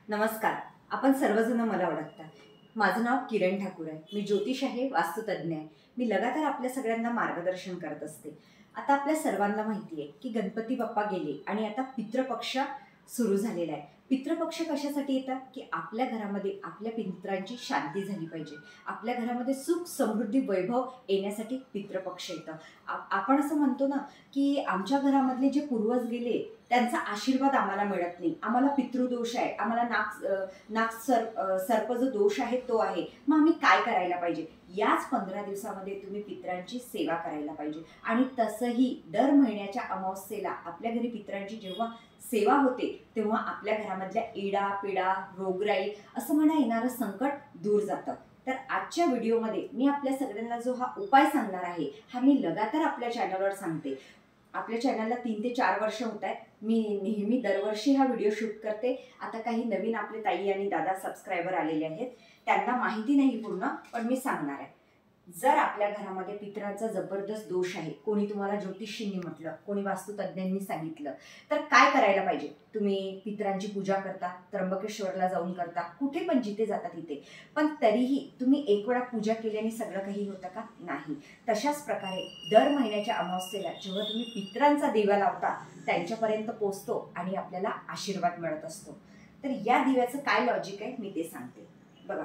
नमस्कार. आपण सर्वजण मला ओळखता. माझं नाव किरण ठाकूर आहे. मी ज्योतिष आहे, वास्तुतज्ञ आहे. मी लगातार आपल्या सगळ्यांना मार्गदर्शन करत असते. आता आपल्या सर्वांना माहिती आहे की गणपती बाप्पा गेले आणि आता पितृपक्ष सुरू झालेला आहे. पितृपक्ष कशासाठी येतात की आपल्या घरामध्ये आपल्या पितरांची शांती झाली पाहिजे. आपल्या घरामध्ये सुख समृद्धी वैभव येण्यासाठी पितृपक्ष येतं. आपण असं म्हणतो ना की आमच्या घरामधले जे पूर्वज गेले त्यांचा आशीर्वाद आम्हाला मिळत नाही, आम्हाला पितृदोष आहे, आम्हाला सर्प जो दोष आहे तो आहे. मग आम्ही काय करायला पाहिजे? याच 15 दिवसामध्ये तुम्ही पितरांची सेवा करायला पाहिजे. आणि तसंही दर महिन्याच्या अमावस्येला आपल्या घरी पितरांची जेव्हा सेवा होते तेव्हा आपल्या घरामधल्या इडा पिडा रोगराई असं म्हणा येणारं संकट दूर जातं. तर आजच्या व्हिडिओमध्ये मी आपल्या सगळ्यांना जो हा उपाय सांगणार आहे हा मी लगातार आपल्या चॅनलवर सांगते. आपल्या चॅनलला 3 ते 4 वर्ष होत आहेत. मी नेहमी दरवर्षी हा व्हिडिओ शूट करते. आता काही नवीन आपले ताई आणि दादा सबस्क्रायबर आलेले आहेत, त्यांना माहिती नाही पूर्ण, पण मी सांगणार आहे. जर आपल्या घरामध्ये पितरांचा जबरदस्त दोष आहे, कोणी तुम्हाला ज्योतिषींनी म्हटलं, कोणी वास्तुतज्ञांनी सांगितलं, तर काय करायला पाहिजे? तुम्ही पितरांची पूजा करता, त्र्यंबकेश्वरला जाऊन करता, कुठे पण जिथे जाता तिथे, पण तरीही तुम्ही एक वेळा पूजा केल्याने सगळं काही होतं का? नाही. तशाच प्रकारे दर महिन्याच्या अमावस्येला जेव्हा तुम्ही पितरांचा दिवा लावता त्यांच्यापर्यंत पोचतो आणि आपल्याला आशीर्वाद मिळत असतो. तर या दिव्याचं काय लॉजिक आहे मी ते सांगते. बघा,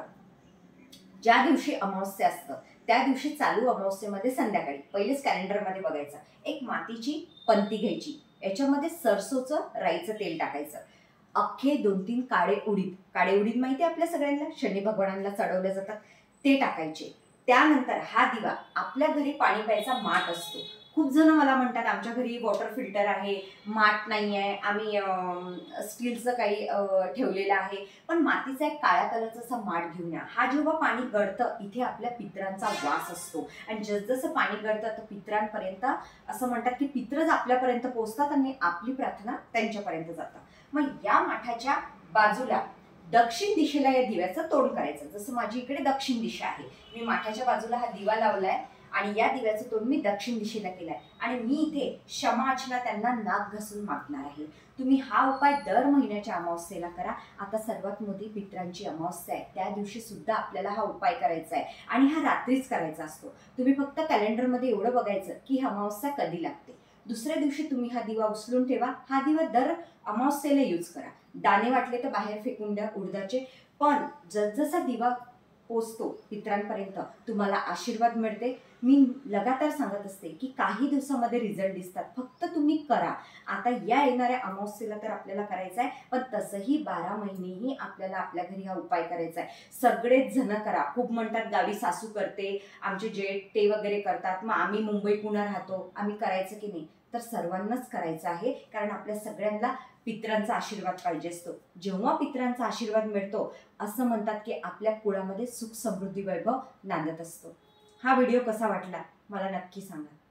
ज्या दिवशी अमावस्या असतं त्या दिवशी चालू अमावस्येमध्ये संध्याकाळी पहिलेच कॅलेंडरमध्ये बघायचं, एक मातीची पंती घ्यायची, याच्यामध्ये सरसोचं राईचं तेल टाकायचं, अख्खे 2-3 काळे उडीद माहिती आहे आपल्या सगळ्यांना, शनी भगवानांना चढवले जातात, ते टाकायचे. त्यानंतर हा दिवा, आपल्या घरी पाणी प्यायचा माठ असतो. खूप जण मला म्हणतात आमच्या घरी वॉटर फिल्टर आहे, माठ नाही आहे, आम्ही स्टीलचं काही ठेवलेलं आहे, पण मातीचा एक काळ्या कलरचा असा माठ घेऊन या. हा जेव्हा पाणी गळतं इथे आपल्या पितरांचा वास असतो आणि जसजसं पाणी गळतं तर पितरांपर्यंत असं म्हणतात की पित्रच आपल्यापर्यंत पोहोचतात आणि आपली प्रार्थना त्यांच्यापर्यंत जातात. मग या माठाच्या बाजूला दक्षिण दिशेला या दिव्याचं तोंड करायचं. जसं माझी इकडे दक्षिण दिशा आहे, मी माठाच्या बाजूला हा दिवा लावलाय आणि या दिव्याचं तोंड मी दक्षिण दिशेला केलाय आणि मी इथे क्षमार्चना त्यांना नाक घासून मागणार आहे. तुम्ही हा उपाय दर महिन्याच्या अमावस्येला करा. आता सर्वात मोठी पितरांची अमावस्या आहे, त्या दिवशी सुद्धा आपल्याला हा उपाय करायचा आहे आणि हा रात्रीच करायचा असतो. तुम्ही फक्त कॅलेंडरमध्ये एवढं बघायचं की हा अमावस्या कधी लागते. दुसऱ्या दिवशी तुम्ही हा दिवा उचलून ठेवा. हा दिवा दर अमावस्येला यूज करा. दाणे वाटले तर बाहेर फेकून द्या उडदाचे, पण जसजसा दिवा पोचतो पितरांपर्यंत तुम्हाला आशीर्वाद मिळते. मी लगातार सांगत असते की काही दिवसामध्ये रिझल्ट दिसतात, फक्त तुम्ही करा. आता या येणाऱ्या अमावस्येला तर आपल्याला करायचं आहे, पण तसंही 12 महिनेही आपल्याला आपल्या घरी हा उपाय करायचा आहे. सगळेच जण करा. खूप म्हणतात गावी सासू करते, आमचे जेठ ते वगैरे करतात, मग आम्ही मुंबई पुणे राहतो, आम्ही करायचं की नाही? तर सर्वांनाच करायचं आहे, कारण आपल्या सगळ्यांना पितरांचा आशीर्वाद पाहिजे असतो. जेव्हा पितरांचा आशीर्वाद मिळतो असं म्हणतात की आपल्या कुळामध्ये सुख समृद्धी वैभव नांदत असतो. हा व्हिडिओ कसा वाटला मला नक्की सांगा.